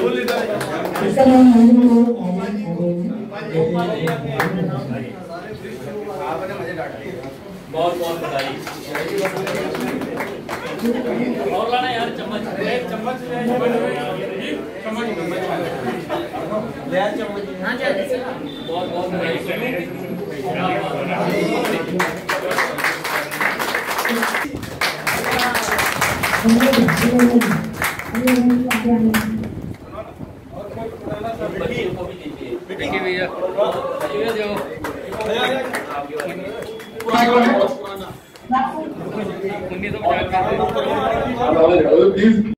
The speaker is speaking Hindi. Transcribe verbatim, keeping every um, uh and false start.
बहुत बहुत बधाई। और लाना यार चम्मच, एक चम्मच ले चम्मच ले चम्मच। हाँ चल। बहुत बहुत बधाई। देखिए भैया उन्नीस सौ पचास